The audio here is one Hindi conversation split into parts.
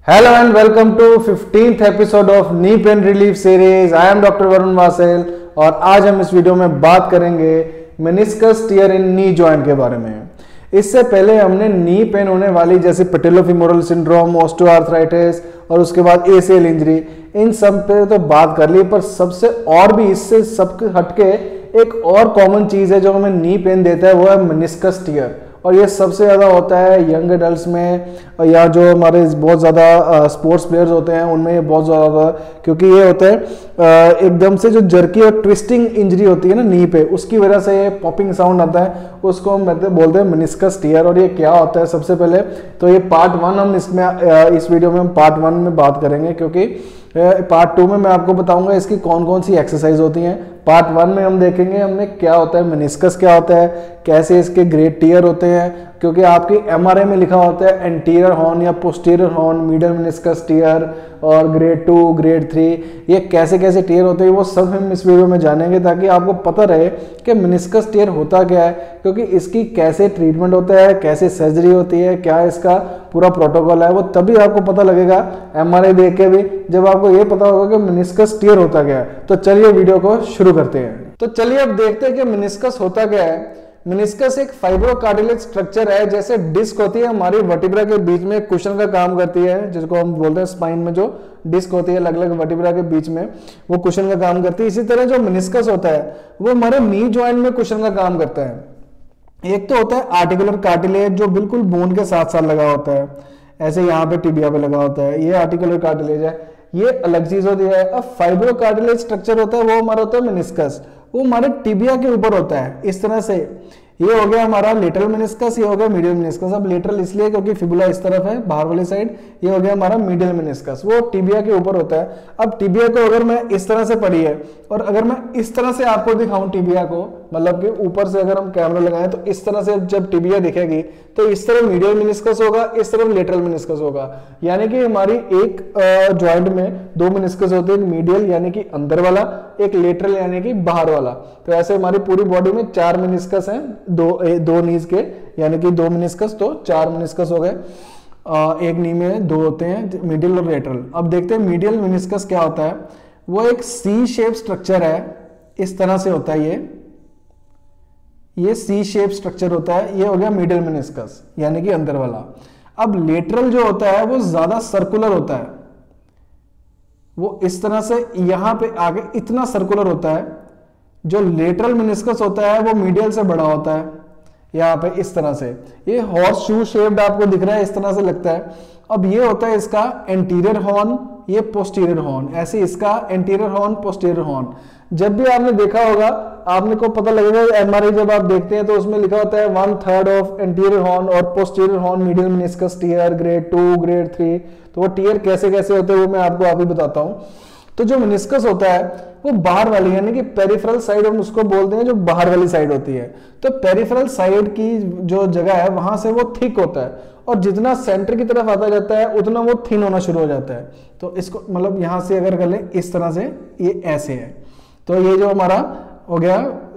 Hello and welcome to 15th episode of Knee Pain Relief Series. I am Dr. Varun वासेल और आज हम इस वीडियो में बात करेंगे meniscus tear in knee joint के बारे में। इससे पहले हमने नी पेन होने वाली जैसे पैटेलोफीमोरल सिंड्रोम, ऑस्टियोआर्थराइटिस और उसके बाद एसीएल इंजरी, इन सब पे तो बात कर ली, पर सबसे और भी इससे सबके हटके एक और कॉमन चीज है जो हमें नी पेन देता है, वो है मेनिस्कस टियर। और ये सबसे ज़्यादा होता है यंग एडल्ट्स में, या जो हमारे बहुत ज़्यादा स्पोर्ट्स प्लेयर्स होते हैं उनमें ये बहुत ज़्यादा होता है, क्योंकि ये होता है एकदम से जो जर्की और ट्विस्टिंग इंजरी होती है ना नी पे, उसकी वजह से ये पॉपिंग साउंड आता है, उसको हम बोलते हैं मेनिस्कस टियर। और ये क्या होता है, सबसे पहले तो ये पार्ट 1 हम इसमें इस वीडियो में हम पार्ट 1 में बात करेंगे, क्योंकि पार्ट 2 में मैं आपको बताऊंगा इसकी कौन कौन सी एक्सरसाइज होती हैं। पार्ट 1 में हम देखेंगे हमने क्या होता है मेनिस्कस, क्या होता है, कैसे इसके ग्रेड टियर होते हैं, क्योंकि आपकी एमआरआई में लिखा होता है एंटीरियर हॉर्न या posterior horn, middle meniscus tear और ग्रेड 2, ग्रेड 3, ये कैसे कैसे टियर होते हैं वो सब हम इस वीडियो में जानेंगे, ताकि आपको पता रहे कि मेनिस्कस टियर होता क्या है, क्योंकि इसकी कैसे ट्रीटमेंट होता है, कैसे सर्जरी होती है, क्या इसका पूरा प्रोटोकॉल है, वो तभी आपको पता लगेगा एमआरआई देख के भी, जब आपको ये पता होगा कि मेनिस्कस टियर होता क्या है। तो चलिए वीडियो को शुरू करते हैं। तो चलिए अब देखते हैं कि मेनिस्कस होता क्या है। मेनिस्कस एक फाइब्रोकार्टिलेज स्ट्रक्चर है, जैसे डिस्क होती है हमारी वर्टिब्रा के बीच में कुशन का काम करती है, जिसको हम बोलते हैं स्पाइन में जो डिस्क होती है अलग अलग वर्टिब्रा के बीच में, वो कुशन का काम करती है। इसी तरह जो मेनिस्कस होता है वो हमारे नी जॉइंट में कुशन का काम करता है। एक तो होता है आर्टिकुलर कार्टिलेज जो बिल्कुल बोन के साथ साथ लगा होता है, ऐसे यहाँ पे टिबिया पे लगा होता है, ये आर्टिकुलर कार्टिलेज है, ये अलग चीज होती है। अब फाइब्रोकार्टिलेज स्ट्रक्चर होता है वो हमारा होता है मेनिस्कस, वो हमारे टिबिया के ऊपर होता है इस तरह से। ये हो गया हमारा लेटरल मेनिस्कस, ये हो गया मीडियल मेनिस्कस। अब लेटरल इसलिए क्योंकि फिबुला इस तरफ है बाहर वाली साइड, ये हो गया हमारा मीडियल मेनिस्कस, वो टिबिया के ऊपर होता है। अब टिबिया को अगर मैं इस तरह से पढ़ी है और अगर मैं इस तरह से आपको दिखाऊं टिबिया को, मतलब कि ऊपर से अगर हम कैमरा लगाएं तो इस तरह से जब टिबिया दिखेगी तो इस तरफ मीडियल मेनिस्कस होगा, इस तरफ लेटरल मेनिस्कस होगा। यानी कि हमारी एक जॉइंट में दो मेनिस्कस होते हैं, मीडियल यानी कि अंदर वाला, एक लेटरल यानी कि बाहर वाला। तो ऐसे हमारी पूरी बॉडी में 4 मेनिस्कस हैं, दो नीज के, यानी कि 2 मेनिस्कस, तो 4 मेनिस्कस हो गए। एक नी में 2 होते हैं, मीडियल और लेटरल। अब देखते हैं मीडियल मेनिस्कस क्या होता है। वो एक सी शेप स्ट्रक्चर है, इस तरह से होता है, ये सी शेप स्ट्रक्चर होता है, ये हो गया मीडियल मेनिस्कस यानी कि अंदर वाला। अब लेटरल जो होता है वो ज्यादा सर्कुलर होता है, वो इस तरह से यहां पे आगे इतना सर्कुलर होता है। जो लेटरल मेनिस्कस होता है वो मीडियल से बड़ा होता है, यहाँ पे इस तरह से, ये हॉर्स शू शेप्ड आपको दिख रहा है, इस तरह से लगता है। अब ये होता है इसका एंटीरियर हॉर्न, ये पोस्टीरियर हॉर्न, ऐसे इसका एंटीरियर हॉर्न, पोस्टीरियर हॉर्न। जब भी आपने देखा होगा, आपने को पता लगेगा एमआरआई जब आप देखते हैं तो उसमें लिखा होता है 1/3 ऑफ एंटीरियर हॉर्न और posterior horn medial meniscus tear grade 2, grade 3। तो वो टियर कैसे कैसे होते हैं वो मैं आपको अभी बताता हूँ। तो जो मेनिस्कस होता है वो बाहर वाली यानी कि पेरिफेरल साइड हम उसको बोलते हैं, जो बाहर वाली साइड होती है। तो पेरिफेरल साइड की जो जगह है वहां से वो थिक होता है, और जितना सेंटर की तरफ आता जाता है उतना वो थिन होना शुरू हो जाता है। तो इसको मतलब यहां से अगर कर ले इस तरह से, ये ऐसे है। तो ये जो हमारा हो गया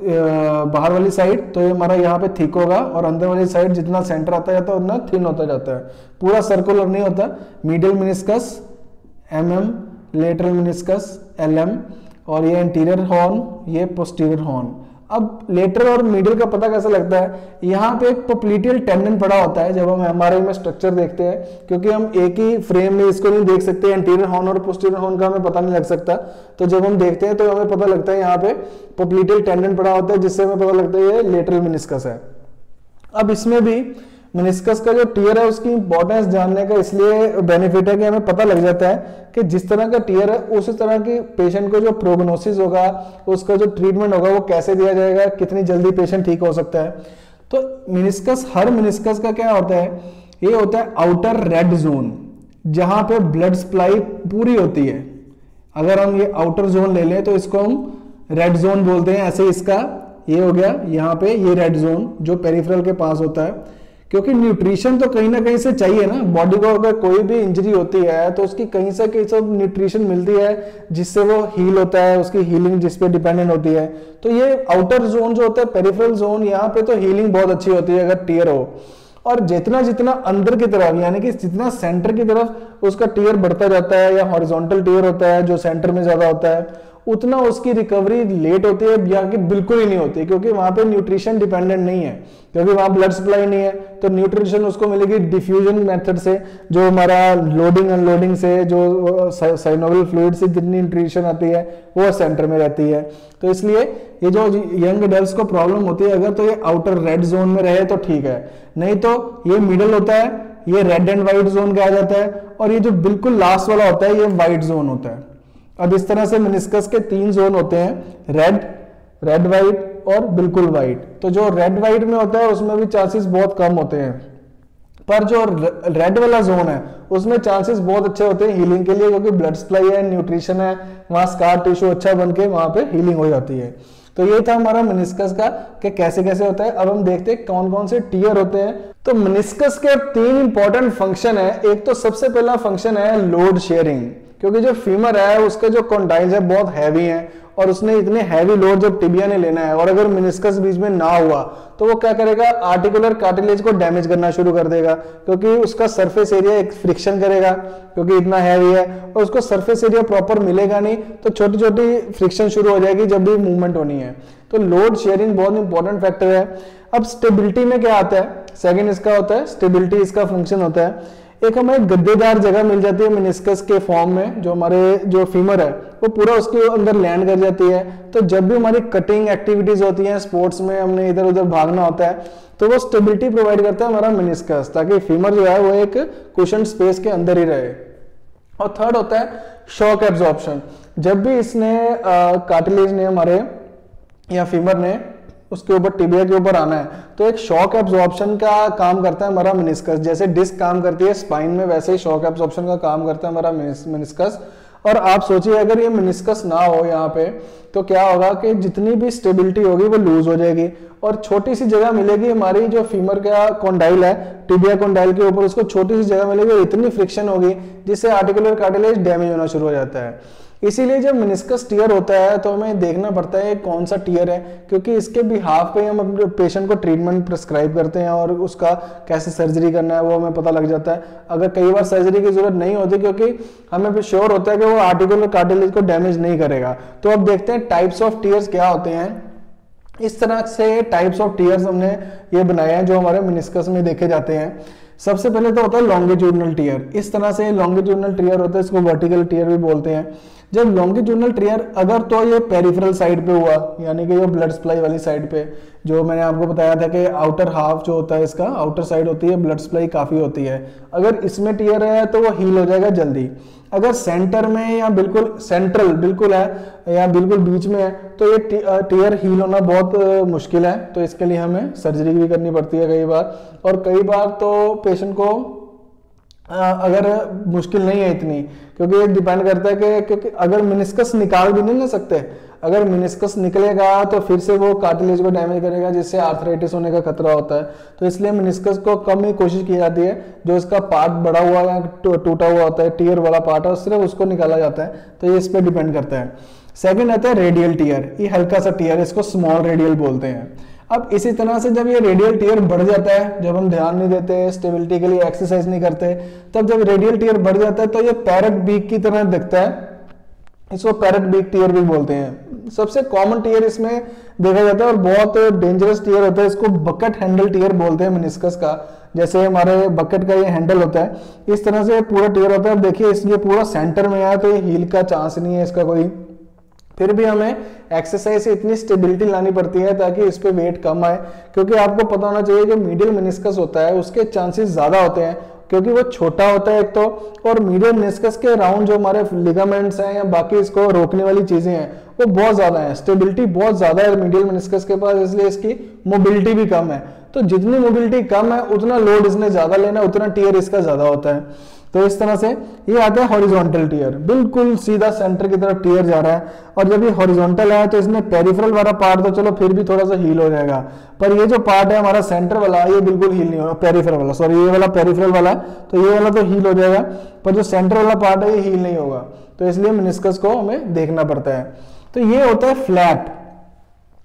बाहर वाली साइड, तो ये हमारा यहाँ पे थिक होगा, और अंदर वाली साइड जितना सेंटर आता जाता है उतना थिन होता जाता है, पूरा सर्कुलर नहीं होता। Medial meniscus MM, lateral meniscus LM, और ये एंटीरियर हॉर्न, ये पोस्टीरियर हॉर्न। अब लेटरल और मीडियल का पता कैसे लगता है, यहाँ पे एक पोप्लिटियल टेंडन पड़ा होता है जब हम एमआरआई में स्ट्रक्चर देखते हैं, क्योंकि हम एक ही फ्रेम में इसको नहीं देख सकते, एंटीरियर हॉर्न और पोस्टीरियर हॉर्न का हमें पता नहीं लग सकता। तो जब हम देखते हैं तो हमें पता लगता है यहाँ पे पोप्लिटियल टेंडन पड़ा होता है, जिससे हमें पता लगता है ये लेटरल मेनिस्कस है। अब इसमें भी मेनिस्कस का जो टियर है उसकी इंपॉर्टेंस जानने का इसलिए बेनिफिट है कि हमें पता लग जाता है कि जिस तरह का टियर है उसी तरह की पेशेंट को जो प्रोग्नोसिस होगा, उसका जो ट्रीटमेंट होगा वो कैसे दिया जाएगा, कितनी जल्दी पेशेंट ठीक हो सकता है। तो मेनिस्कस, हर मेनिस्कस का क्या होता है, ये होता है आउटर रेड जोन, जहां पे ब्लड सप्लाई पूरी होती है। अगर हम ये आउटर जोन ले लें तो इसको हम रेड जोन बोलते हैं। ऐसे इसका ये हो गया यहाँ पे, ये रेड जोन जो पेरिफेरल के पास होता है, क्योंकि न्यूट्रिशन तो कहीं ना कहीं से चाहिए ना बॉडी को। अगर कोई भी इंजरी होती है तो उसकी कहीं से कहीं से न्यूट्रिशन मिलती है, जिससे वो हील होता है, उसकी हीलिंग जिस पे डिपेंडेंट होती है। तो ये आउटर जोन जो होता है पेरिफेरल जोन, यहाँ पे तो हीलिंग बहुत अच्छी होती है अगर टियर हो। और जितना जितना अंदर की तरफ यानी कि जितना सेंटर की तरफ उसका टीयर बढ़ता जाता है या हॉरिजॉन्टल टीयर होता है जो सेंटर में ज्यादा होता है, उतना उसकी रिकवरी लेट होती है या कि बिल्कुल ही नहीं होती, क्योंकि वहां पे न्यूट्रिशन डिपेंडेंट नहीं है, क्योंकि वहां ब्लड सप्लाई नहीं है। तो न्यूट्रिशन उसको मिलेगी डिफ्यूजन मेथड से, जो हमारा लोडिंग अनलोडिंग से, जो साइनोवियल फ्लूइड से जितनी न्यूट्रिशन आती है वो सेंटर में रहती है। तो इसलिए ये जो यंग एडल्ट्स को प्रॉब्लम होती है, अगर तो ये आउटर रेड जोन में रहे तो ठीक है, नहीं तो ये मिडल होता है, ये रेड एंड व्हाइट जोन कहा जाता है, और ये जो बिल्कुल लास्ट वाला होता है ये व्हाइट जोन होता है। अब इस तरह से मेनिस्कस के 3 जोन होते हैं, रेड, रेड व्हाइट और बिल्कुल व्हाइट। तो जो रेड व्हाइट में होता है उसमें भी चांसेस बहुत कम होते हैं, पर जो रेड वाला जोन है उसमें चांसेस बहुत अच्छे होते हैं हीलिंग के लिए, क्योंकि ब्लड सप्लाई है, न्यूट्रिशन है, वहां स्कार टिश्यू अच्छा बन के वहां पे हीलिंग हो जाती है। तो ये था हमारा मेनिस्कस का कि कैसे कैसे होता है। अब हम देखते हैं कौन कौन से टीयर होते हैं। तो मेनिस्कस के 3 इंपॉर्टेंट फंक्शन है। एक तो सबसे पहला फंक्शन है लोड शेयरिंग, क्योंकि जो फीमर है उसके जो कॉन्डाइल्स है बहुत हैवी हैं, और उसने इतने हैवी लोड जब टिबिया ने लेना है और अगर मेनिस्कस बीच में ना हुआ तो वो क्या करेगा, आर्टिकुलर कार्टिलेज को डैमेज करना शुरू कर देगा, क्योंकि उसका सरफेस एरिया एक फ्रिक्शन करेगा क्योंकि इतना हैवी है, और उसको सरफेस एरिया प्रॉपर मिलेगा नहीं, तो छोटी छोटी फ्रिक्शन शुरू हो जाएगी जब भी मूवमेंट होनी है। तो लोड शेयरिंग बहुत इंपॉर्टेंट फैक्टर है। अब स्टेबिलिटी में क्या आता है, सेकेंड इसका होता है स्टेबिलिटी, इसका फंक्शन होता है एक हमें गद्देदार जगह मिल जाती है मेनिस्कस के फॉर्म में, जो हमारे जो फीमर है वो पूरा उसके अंदर लैंड कर जाती है। तो जब भी हमारी कटिंग एक्टिविटीज होती हैं, स्पोर्ट्स में हमने इधर उधर भागना होता है, तो वो स्टेबिलिटी प्रोवाइड करता है हमारा मेनिस्कस, ताकि फीमर जो है वो एक कुशन स्पेस के अंदर ही रहे। और थर्ड होता है शॉक एब्जॉर्प्शन। जब भी इसने कार्टिलेज ने हमारे या फीमर ने उसके ऊपर टिबिया के ऊपर आना है, तो एक शॉक एब्जॉर्प्शन का काम करता है हमारा मेनिस्कस। जैसे डिस्क काम करती है स्पाइन में, वैसे ही शॉक एब्जॉर्प्शन का काम करता है हमारा मेनिस्कस। और आप सोचिए अगर ये मेनिस्कस ना हो यहाँ पे तो क्या होगा कि जितनी भी स्टेबिलिटी होगी वो लूज हो जाएगी, और छोटी सी जगह मिलेगी हमारी जो फीमर का कॉन्डाइल है, टिबिया कॉन्डाइल के ऊपर उसको छोटी सी जगह मिलेगी और इतनी फ्रिक्शन होगी जिससे आर्टिकुलर कार्टिलेज डैमेज होना शुरू हो जाता है। इसीलिए जब मेनिस्कस टीयर होता है तो हमें देखना पड़ता है कौन सा टीयर है, क्योंकि इसके बिहाफ पे हम अपने पेशेंट को ट्रीटमेंट प्रिस्क्राइब करते हैं और उसका कैसे सर्जरी करना है वो हमें पता लग जाता है। अगर कई बार सर्जरी की जरूरत नहीं होती क्योंकि हमें भी श्योर होता है कि वो आर्टिकुलर कार्टिलेज को डैमेज नहीं करेगा। तो अब देखते हैं टाइप्स ऑफ टीयर्स क्या होते हैं। इस तरह से टाइप्स ऑफ टीयर्स हमने ये बनाए हैं जो हमारे मेनिस्कस में देखे जाते हैं। सबसे पहले तो होता है लॉन्गिट्यूडनल टीयर। इस तरह से लॉन्गिट्यूडनल टीयर होता है, इसको वर्टिकल टीयर भी बोलते हैं। जब लॉन्गिट्यूडनल टीयर अगर तो ये पेरिफेरल साइड पे हुआ, यानी कि ये ब्लड सप्लाई वाली साइड पे, जो मैंने आपको बताया था कि आउटर हाफ जो होता है इसका आउटर साइड होती है, ब्लड सप्लाई काफी होती है, अगर इसमें टीयर है तो वो हील हो जाएगा जल्दी। अगर सेंटर में या बिल्कुल सेंट्रल बिल्कुल है या बिल्कुल बीच में है तो ये टीयर हील होना बहुत मुश्किल है, तो इसके लिए हमें सर्जरी भी करनी पड़ती है कई बार। और कई बार तो पेशेंट को अगर मुश्किल नहीं है इतनी, क्योंकि ये डिपेंड करता है कि क्योंकि अगर मेनिस्कस निकाल भी नहीं ले सकते, अगर मेनिस्कस निकलेगा तो फिर से वो कार्टिलेज को डैमेज करेगा जिससे आर्थराइटिस होने का खतरा होता है। तो इसलिए मेनिस्कस को कम ही कोशिश की जाती है, जो इसका पार्ट बड़ा हुआ या टूटा हुआ होता है, टीयर वाला पार्ट है, सिर्फ उसको निकाला जाता है। तो ये इस पर डिपेंड करता है। सेकेंड आता है रेडियल टीयर। ये हल्का सा टीयर, इसको स्मॉल रेडियल बोलते हैं। अब इसी तरह से जब ये रेडियल टीयर बढ़ जाता है, जब हम ध्यान नहीं देते, स्टेबिलिटी के लिए एक्सरसाइज नहीं करते, तब जब रेडियल टीयर बढ़ जाता है तो ये पैरट बीक की तरह दिखता है, इसको पैरट बीक टीयर भी बोलते हैं। सबसे कॉमन टीयर इसमें देखा जाता है और बहुत डेंजरस टीयर होता है, इसको बकेट हैंडल टीयर बोलते हैं मेनिस्कस का। जैसे हमारे बकेट का ये हैंडल होता है, इस तरह से पूरा टीयर होता है। अब देखिए ये पूरा सेंटर में है तो ये हील का चांस नहीं है इसका कोई, फिर भी हमें एक्सरसाइज से इतनी स्टेबिलिटी लानी पड़ती है ताकि इस पे वेट कम आए, क्योंकि आपको पता होना चाहिए जो मीडियल मेनिस्कस होता है उसके चांसेस ज्यादा होते हैं क्योंकि वो छोटा होता है एक तो, और मीडियल मेनिस्कस के अराउंड जो हमारे लिगामेंट्स हैं या बाकी इसको रोकने वाली चीजें हैं वो बहुत ज्यादा है, स्टेबिलिटी बहुत ज्यादा है मीडियल मेनिस्कस के पास, इसलिए इसकी मोबिलिटी भी कम है। तो जितनी मोबिलिटी कम है उतना लोड इसने ज्यादा लेना, उतना टीयर इसका ज्यादा होता है। तो इस तरह से ये आता है हॉरिजॉन्टल टीयर, बिल्कुल सीधा सेंटर की तरफ टीयर जा रहा है। और जब ये हॉरिजॉन्टल है तो इसमें पेरिफेरल वाला पार्ट तो चलो फिर भी थोड़ा सा हील हो जाएगा, पर ये जो पार्ट है हमारा सेंटर वाला ये बिल्कुल हील नहीं होगा, पेरिफेरल वाला, सॉरी ये वाला पेरिफेरल वाला, तो ये वाला तो हील हो जाएगा पर जो सेंटर वाला पार्ट है ये हील नहीं होगा। तो इसलिए मेनिस्कस को हमें देखना पड़ता है। तो ये होता है फ्लैप।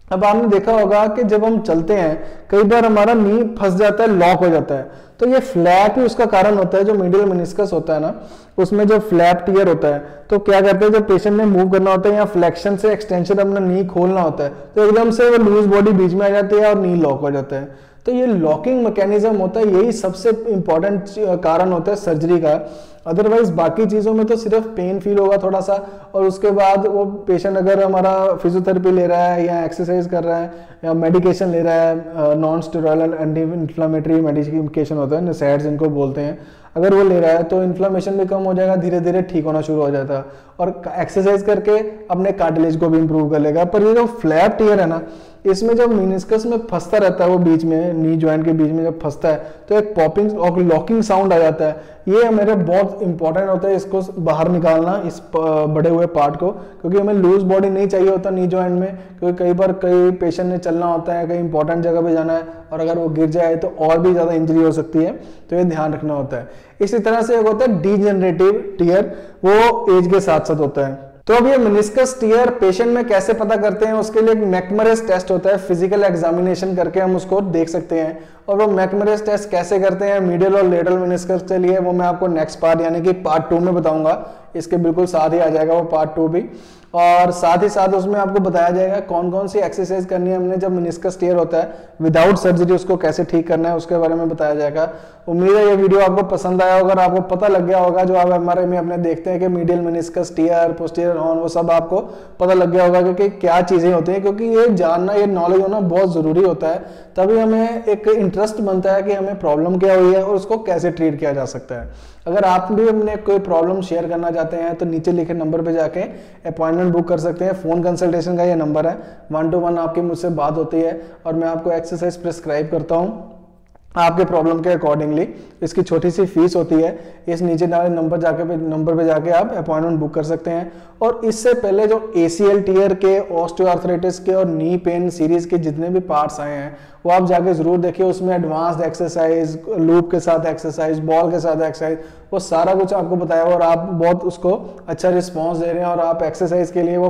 अब आपने देखा होगा कि जब हम चलते हैं कई बार हमारा नी फंस जाता है, लॉक हो जाता है, तो ये फ्लैप ही उसका कारण होता है। जो मीडियल मेनिस्कस होता है ना, उसमें जो फ्लैप टियर होता है, तो क्या करते हैं जब पेशेंट ने मूव करना होता है या फ्लेक्शन से एक्सटेंशन अपना नी खोलना होता है, तो एकदम से वो लूज बॉडी बीच में आ जाती है और नी लॉक हो जाता है। तो ये लॉकिंग मैकेनिज्म होता है, यही सबसे इंपॉर्टेंट कारण होता है सर्जरी का। अदरवाइज बाकी चीज़ों में तो सिर्फ पेन फील होगा थोड़ा सा, और उसके बाद वो पेशेंट अगर हमारा फिजियोथेरेपी ले रहा है या एक्सरसाइज कर रहा है या मेडिकेशन ले रहा है, non steroidal anti inflammatory medication होता है, NSAIDs जिनको बोलते हैं, अगर वो ले रहा है तो इन्फ्लामेशन भी कम हो जाएगा, धीरे धीरे ठीक होना शुरू हो जाता है, और एक्सरसाइज करके अपने कार्टिलेज को भी इंप्रूव कर लेगा। पर ये जो फ्लैप टियर है ना, इसमें जब मेनिस्कस में फंसता रहता है, वो बीच में नी जॉइंट के बीच में जब फंसता है, तो एक पॉपिंग और लॉकिंग साउंड आ जाता है। ये मेरे बहुत इंपॉर्टेंट होता है इसको बाहर निकालना, इस बड़े हुए पार्ट को, क्योंकि हमें लूज बॉडी नहीं चाहिए होता नी जॉइंट में, क्योंकि कई बार कई पेशेंट ने चलना होता है, कहीं इंपॉर्टेंट जगह पे जाना है, और अगर वो गिर जाए तो और भी ज्यादा इंजरी हो सकती है, तो ये ध्यान रखना होता है। इसी तरह से एक होता है डीजेनरेटिव टियर, वो एज के साथ साथ होता है। तो अब ये मेनिस्कस टियर पेशेंट में कैसे पता करते हैं, उसके लिए एक मैकमरेस टेस्ट होता है, फिजिकल एग्जामिनेशन करके हम उसको देख सकते हैं। और वो मैकमरेस टेस्ट कैसे करते हैं मीडियल और लेटरल मेनिस्कस के लिए, वो मैं आपको नेक्स्ट पार्ट यानी कि पार्ट 2 में बताऊंगा। इसके बिल्कुल साथ ही आ जाएगा वो पार्ट 2 भी, और साथ ही साथ उसमें आपको बताया जाएगा कौन कौन सी एक्सरसाइज करनी है हमने जब मेनिस्कस टियर होता है विदाउट सर्जरी, उसको कैसे ठीक करना है उसके बारे में बताया जाएगा। उम्मीद है ये वीडियो आपको पसंद आया होगा, आपको पता लग गया होगा जो आप हमारे में अपने देखते हैं कि medial meniscus tear, posterior horn, वो सब आपको पता लग गया होगा कि क्या चीजें होती हैं, क्योंकि ये जानना, ये नॉलेज होना बहुत जरूरी होता है। तभी हमें एक इंटरेस्ट बनता है कि हमें प्रॉब्लम क्या हुई है और उसको कैसे ट्रीट किया जा सकता है। अगर आप भी अपने कोई प्रॉब्लम शेयर करना चाहते हैं तो नीचे लिखे नंबर पे जाके अपॉइंटमेंट बुक कर सकते हैं। फोन कंसल्टेशन का ये नंबर है, 1-to-1 आपकी मुझसे बात होती है और मैं आपको एक्सरसाइज प्रिस्क्राइब करता हूँ आपके प्रॉब्लम के अकॉर्डिंगली। इसकी छोटी सी फीस होती है, इस नीचे डाले नंबर पे जाके आप अपॉइंटमेंट बुक कर सकते हैं। और इससे पहले जो ACL टियर के, ऑस्टियोआर्थराइटिस के और नी पेन सीरीज के जितने भी पार्ट्स आए हैं वो आप जाके जरूर देखिए। उसमें एडवांस्ड एक्सरसाइज, लूप के साथ एक्सरसाइज, बॉल के साथ एक्सरसाइज, वो सारा कुछ आपको बताया और आप बहुत उसको अच्छा रिस्पॉन्स दे रहे हैं, और आप एक्सरसाइज के लिए वो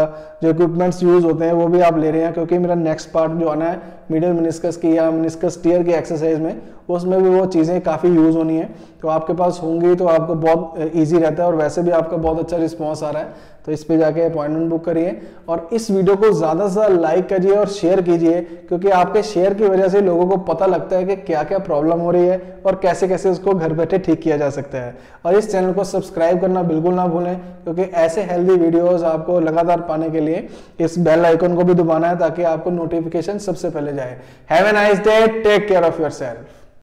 जो इक्विपमेंट्स यूज होते हैं वो भी आप ले रहे हैं। क्योंकि मेरा नेक्स्ट पार्ट जो आना है मीडियल मेनिस्कस की या मेनिस्कस टियर की एक्सरसाइज में, उसमें भी वो चीज़ें काफ़ी यूज़ होनी है, तो आपके पास होंगी तो आपको बहुत ईजी रहता है, और वैसे भी आपका बहुत अच्छा रिस्पॉन्स आ रहा है। तो इस पे जाके अपॉइंटमेंट बुक करिए और इस वीडियो को ज़्यादा से ज़्यादा लाइक करिए और शेयर कीजिए, क्योंकि आपके शेयर की वजह से लोगों को पता लगता है कि क्या क्या प्रॉब्लम हो रही है और कैसे कैसे उसको घर बैठे ठीक किया जा सकता है। और इस चैनल को सब्सक्राइब करना बिल्कुल ना भूलें, क्योंकि ऐसे हेल्दी वीडियोज़ आपको लगातार पाने के लिए इस बेल आइकन को भी दबाना है ताकि आपको नोटिफिकेशन सबसे पहले जाए। Have a nice day, take care of yourself.